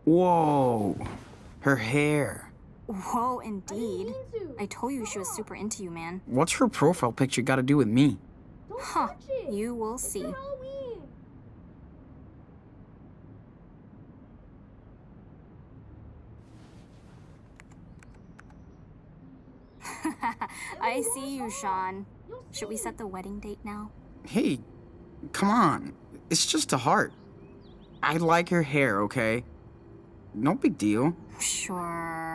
Whoa. Her hair. Whoa, indeed. I told you she was super into you, man. What's her profile picture got to do with me? Huh, you will see. I see you, Sean. Should we set the wedding date now? Hey, come on. It's just a heart. I like her hair, okay? No big deal. Sure.